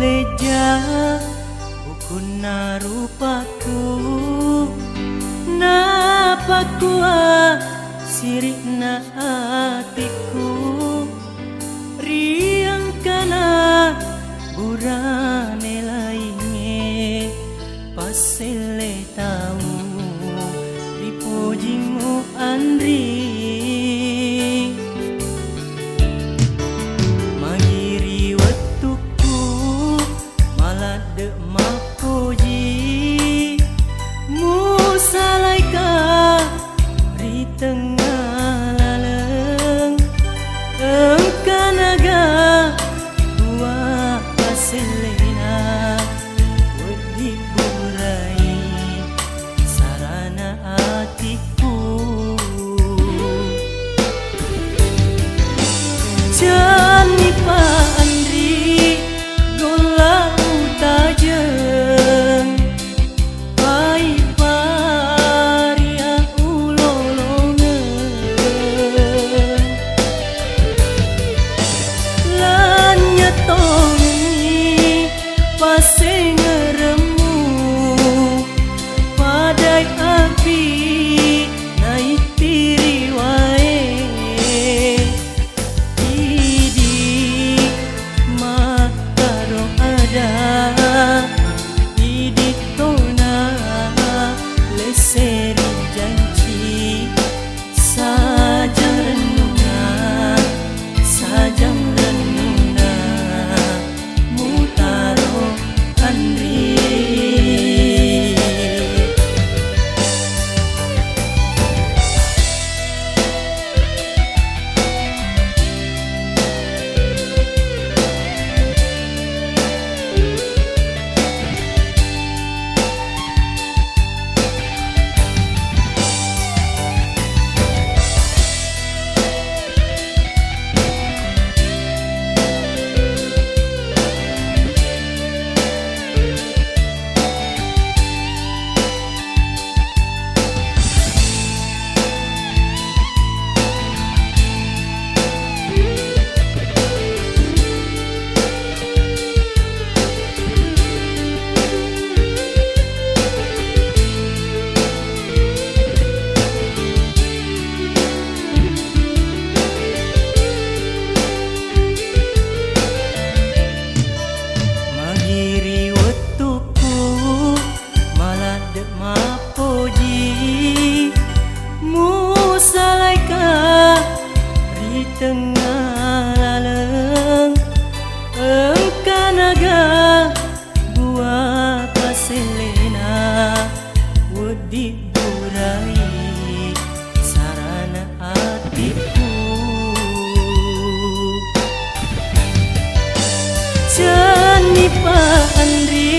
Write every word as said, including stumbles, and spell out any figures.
leja bukuna rupaku napakua sirikna hatiku riang kana burane lainge pasele tahu ripujimu andri magiri waktuku malah de mapuji musalaika ri tengah laleng engkanaga dua paselena wedi burai sarana hatiku jani pa andri gola utajeng pai paria ulolongen lan nyetongi pase ngeremu padai api naik tiri wae idi makaro ada idi tona leseri janji sajang renuna sajang renuna mutaro andri magiri waktuku malah de mapuji musalaika ri tengah laleng engkanaga buat paselena wedi burai sarana hatiku jani pa andri